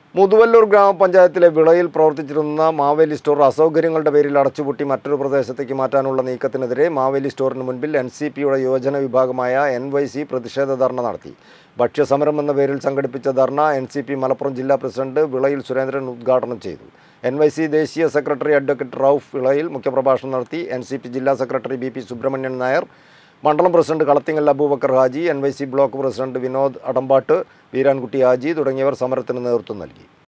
മുതുവല്ലൂർ ഗ്രാമപഞ്ചായത്തിലെ വിളയിൽ പ്രവർത്തിച്ചിരുന്ന മാവേലി സ്റ്റോർ അസൗകര്യങ്ങളുടെ പേരിൽ അടച്ചുപൂട്ടി മറ്റൊരു പ്രദേശത്തേക്ക് മാറ്റാനുള്ള നീക്കത്തിനെതിരെ മാവേലി സ്റ്റോറിന് മുൻപിൽ NCPയുടെ യുവജന വിഭാഗമായ NYC പ്രതിഷേധ ധർണ നടത്തി. ഭക്ഷ്യസമരം എന്ന പേരിൽ സംഘടിപ്പിച്ച ധർണ NCP മലപ്പുറം ജില്ലാ പ്രസിഡന്റ് വിളയിൽ സുരേന്ദ്രൻ ഉദ്ഘാടനം ചെയ്തു. NYC ദേശീയ സെക്രട്ടറി അഡ്വക്കേറ്റ് റൌഫ് വിളയിൽ മുഖ്യപ്രഭാഷണം നടത്തി. NCP ജില്ലാ സെക്രട്ടറി BP സുബ്രഹ്മണ്യൻ നായർ, മണ്ഡലം president Kalathingal Abubakar Haji, NYC block president Vinod Adampatt, Veerankutty Haji തുടങ്ങിയവർ സമരത്തിന് നേതൃത്വം നൽകി.